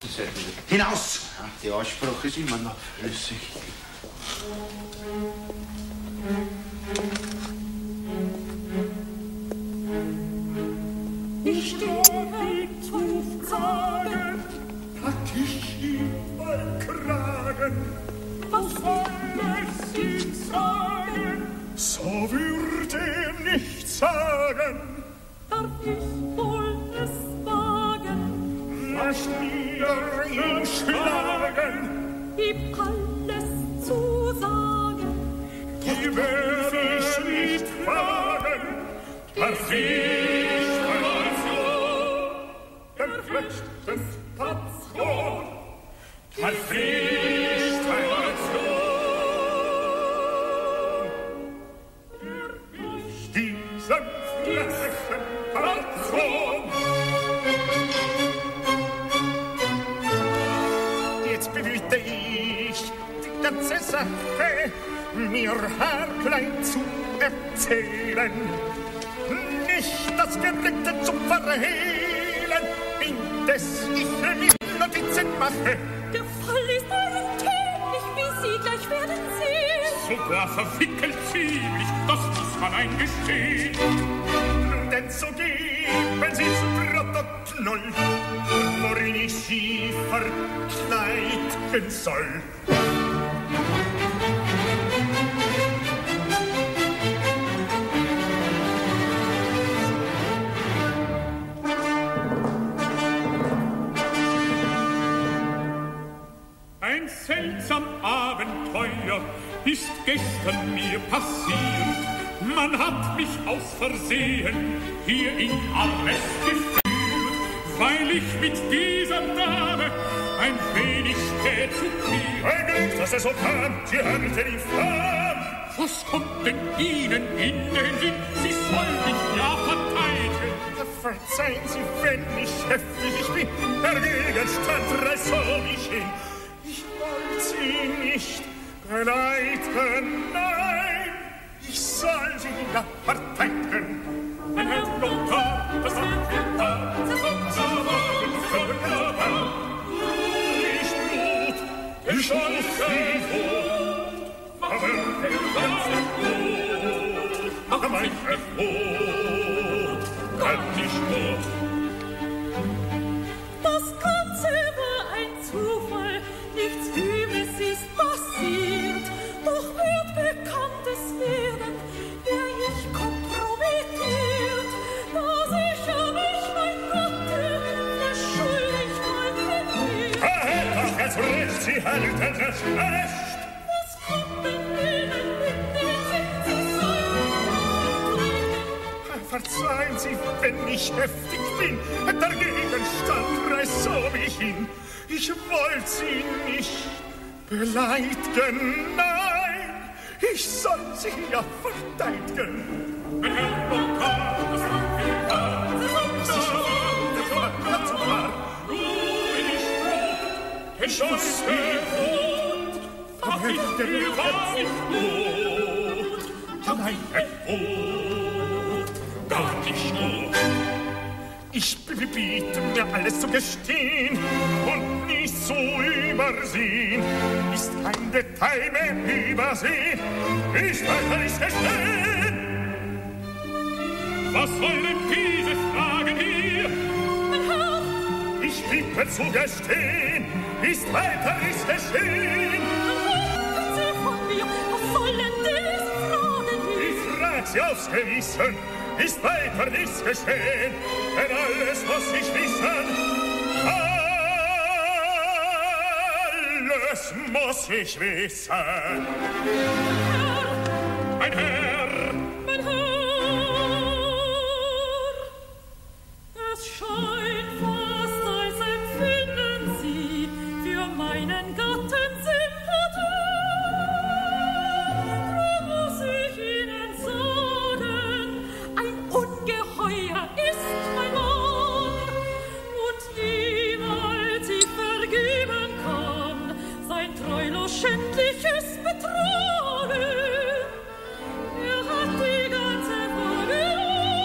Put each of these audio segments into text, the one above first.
Hinaus! Ja, die Aussprache ist immer noch flüssig. Ich stehe zu sagen, pack ich ihn beim Kragen. Was soll es ihm sagen? So würde er nicht sagen. Darf ich wohl es wagen? Lass mir ihn schlagen. Gib alles zu sagen. Die werde ich nicht wagen. Darf ich der rechten Patron, mein Pflichtteil durch diesen rechten Patron. Jetzt bemühte ich die ganze Sache, mir haarklein zu erzählen, nicht das Gerichte zu verhehlen, indes ich mir Notizen mache. Der Fall ist alltäglich, wie Sie gleich werden sehen. Sogar verwickelt ziemlich, das muss man eingestehen. Denn so geben Sie ins Protokoll, worin ich Sie verkleiden soll. Ein seltsam Abenteuer ist gestern mir passiert. Man hat mich aus Versehen hier in Arrest geführt, weil ich mit dieser Dame ein wenig spät zu mir. Ein Glück, dass es so kam, Sie handelte infam. Was kommt denn Ihnen in den Sinn? Sie soll mich ja verteidigen. Verzeihen Sie, wenn ich heftig bin, der Gegenstand reißt so mich hin. Ich wollte Sie nicht beleiden, nein, ich soll Sie ja verteidigen. Ein Herr Notar, das hat getan, das war wunderbar. Nicht Blut, ich soll Sie Wut, machen wir ganz gut, machen wir Wut, kann nicht gut. Das Ganze war ein Zufall, nichts Übles ist passiert, doch wird Bekanntes werden, wär ich kompromittiert, dass ich ja mich mein Gatte für schuldig halte. Doch es recht, Sie halten es schlecht. Was kommt denn Ihnen in den Sinn, Sie sollen verkleiden? Verzeihen Sie, wenn ich heftig bin, der Gegenstand reißt so mich hin. Ich wollte Sie nicht beleidigen, nein, ich soll Sie ja verteidigen. Herr Notar, das hat getan, das war, du ich rot, ich muss Wut, mach ich dir was ich gut, nein, Wut, gar nicht gut. Ich biete mir alles zu gestehen und nicht zu übersehen. Ist kein Detail mehr übersehen, ich werde nicht gestehen. Was soll denn diese Frage hier? Mein Herr! Ich liebe zu gestehen, ist weiter nicht geschehen. Hören Sie von mir, was soll denn diese Frage hier? Ich frag Sie aufs Gewissen, ist weiter nichts geschehen, denn alles muss ich wissen. Alles muss ich wissen. Mein Herr, mein Herr, es scheint fast, als empfinden Sie für meinen Gatten Sympathie. Drum muss ich Ihnen sagen, ein Ungeheuer ist mein Mann, und niemals ich vergeben kann sein treulos schändliches Betragen. Er hat die ganze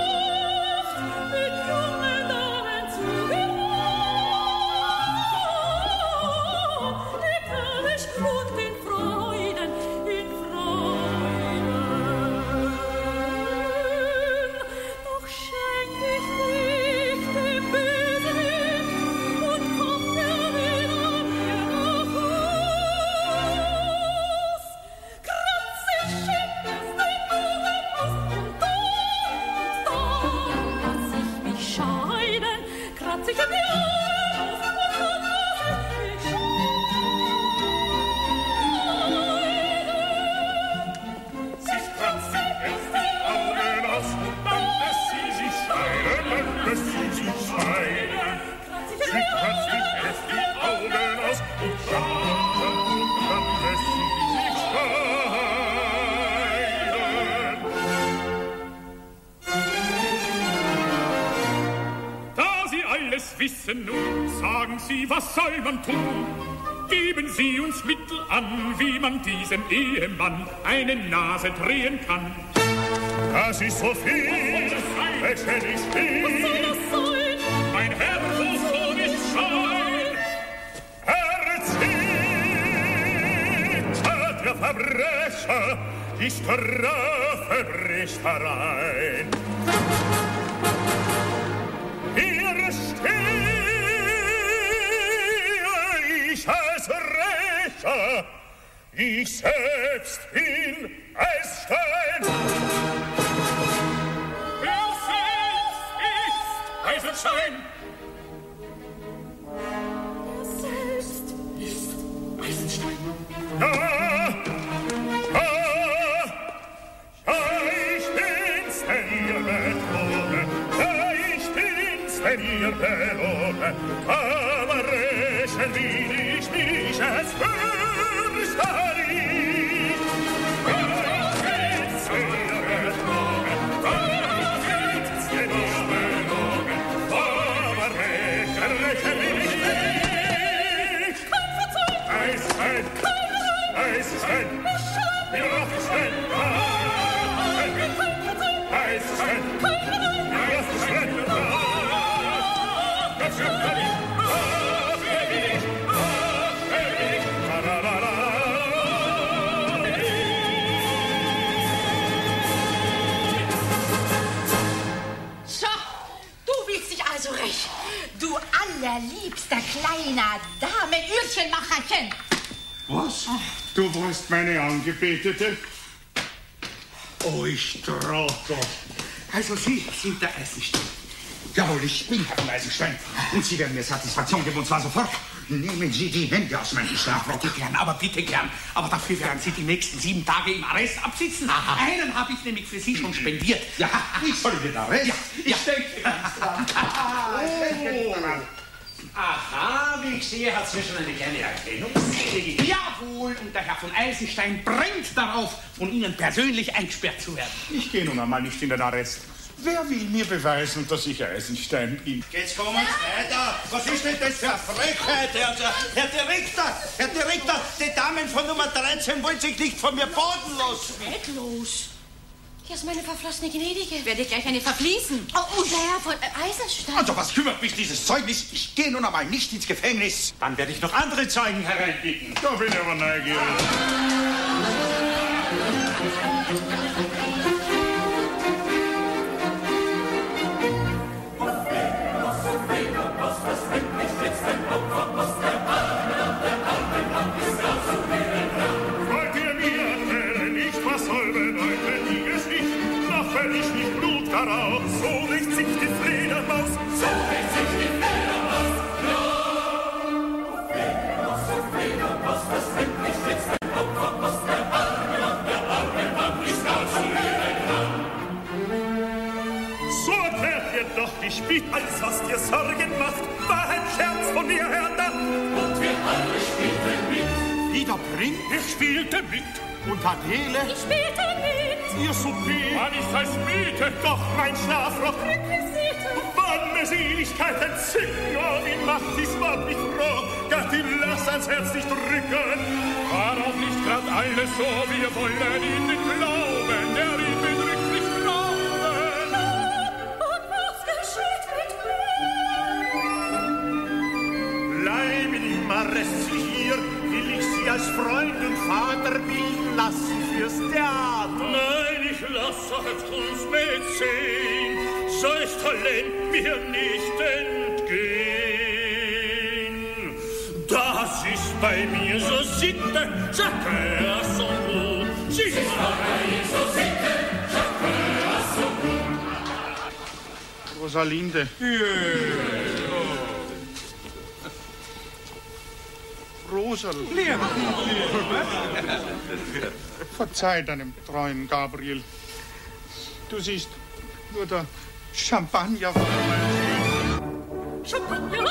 Tage Nacht mit jungen Damen zugemacht. Prinzen nun, sagen Sie, was soll man tun? Geben Sie uns Mittel an, wie man diesem Ehemann eine Nase drehen kann. Das ist so viel, welchen ich will. Was soll das sein? Mein Herr, wo soll ich sein? Erzählt der Verbrecher, die Strafe bricht herein. Hier stehe ich als Rächer, ich selbst bin Eisenstein. Wer selbst ist Eisenstein? Wer selbst ist Eisenstein? Ja, ich bin's, der ihr betrogen. Ja, ich bin's, der ihr belogen. Aber rächen will ich mich als Fürsterin. Ja, ich bin's, der ihr betrogen. Ja, ich bin's, der ihr belogen. Aber rächen will ich nicht. Eisenstein, Eisenstein, wir Eisenstein, Eisenstein, So, du willst dich also rächen. Du allerliebster kleiner Damenöhrchenmacherchen. Was? Du warst meine Angebetete? Oh, ich Trottel. Also Sie sind der Eisenstein. Jawohl, ich bin Herr Eisenstein. Und Sie werden mir Satisfaktion geben, und zwar sofort. Nehmen Sie die Hände aus meinem Schlafrock. Bitte gern. Aber dafür werden Sie die nächsten 7 Tage im Arrest absitzen. Aha. Einen habe ich nämlich für Sie schon spendiert. Ja, ich soll den Arrest? Ja. Ich denke ganz dran. Aha, wie ich sehe, hat es mir schon eine kleine Erkennungsseele gegeben. Jawohl, und der Herr von Eisenstein brennt darauf, von Ihnen persönlich eingesperrt zu werden. Ich gehe nun einmal nicht in den Arrest. Wer will mir beweisen, dass ich Eisenstein bin? Jetzt kommen Sie weiter. Was ist denn das für eine Frechheit, Herr Direktor, die Damen von Nummer 13 wollen sich nicht von mir baden lassen. Nicht los. Hier ist meine verflossene Gnädige. Werde ich gleich eine verfließen. Oh, und der Herr von Eisenstein. Also, was kümmert mich dieses Zeugnis? Ich gehe nun einmal nicht ins Gefängnis. Dann werde ich noch andere Zeugen hereinbitten. Da bin ich aber neugierig. Wollt ihr mir erklären, nicht, was soll bedeuten die Geschichte? Noch wenn ich nicht Blut darauf, so rächt sich die Fledermaus, so rächt sich die Fledermaus. Fledermaus, das bringt mich jetzt ein Opfer, was der arme Mann nicht auszulehren kann. So erklärt ihr doch, ich biet alles, was dir Sorgen macht, war ein Scherz von mir herdacht. Und wir alle spielten mit. Wieder Brink? Ich spielte mit. Und Adele? Ich spielte mit. Ihr Souper war nicht als Miete, doch mein Schlafrock Requisite. wann mir Seligkeit entzücken. Oh, wie macht dies Wort mich froh, Gattin, lass ans Herz nicht drücken. War auch nicht grad alles so, wir wollen ihn nicht glauben, der ihn bedrückt nicht glauben. Und was geschieht mit mir? Bleiben im Arrest hier, will ich Sie als Freund und Vater bilden lassen fürs Theater. Nein, ich lasse als Kunstmäzen solch Talent mir nicht entgehen. Das ist bei mir so Sitte, chacun à son goût. Das ist bei mir so Sitte, chacun à son goût. Rosalinde. Rosalinde. Verzeih deinem treuen Gabriel. Du siehst nur der Champagner. Champagner